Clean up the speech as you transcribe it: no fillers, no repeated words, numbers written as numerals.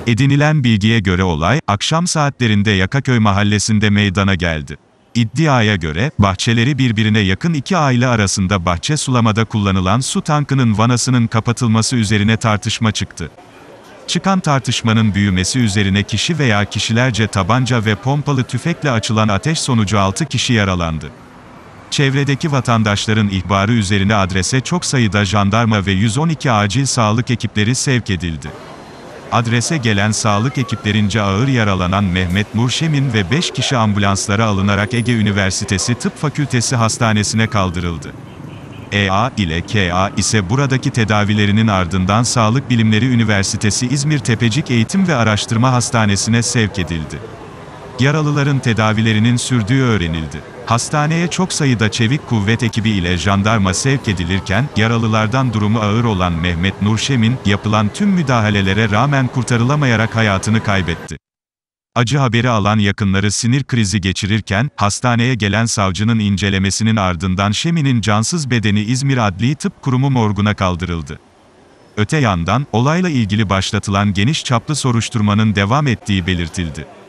Edinilen bilgiye göre olay, akşam saatlerinde Yakaköy mahallesinde meydana geldi. İddiaya göre, bahçeleri birbirine yakın iki aile arasında bahçe sulamada kullanılan su tankının vanasının kapatılması üzerine tartışma çıktı. Çıkan tartışmanın büyümesi üzerine kişi veya kişilerce tabanca ve pompalı tüfekle açılan ateş sonucu 6 kişi yaralandı. Çevredeki vatandaşların ihbarı üzerine adrese çok sayıda jandarma ve 112 acil sağlık ekipleri sevk edildi. Adrese gelen sağlık ekiplerince ağır yaralanan Mehmet Nurşemin ve 5 kişi ambulanslara alınarak Ege Üniversitesi Tıp Fakültesi Hastanesi'ne kaldırıldı. EA ile KA ise buradaki tedavilerinin ardından Sağlık Bilimleri Üniversitesi İzmir Tepecik Eğitim ve Araştırma Hastanesi'ne sevk edildi. Yaralıların tedavilerinin sürdüğü öğrenildi. Hastaneye çok sayıda çevik kuvvet ekibi ile jandarma sevk edilirken, yaralılardan durumu ağır olan Mehmet Nurşemin, yapılan tüm müdahalelere rağmen kurtarılamayarak hayatını kaybetti. Acı haberi alan yakınları sinir krizi geçirirken, hastaneye gelen savcının incelemesinin ardından Şemin'in cansız bedeni İzmir Adli Tıp Kurumu morguna kaldırıldı. Öte yandan, olayla ilgili başlatılan geniş çaplı soruşturmanın devam ettiği belirtildi.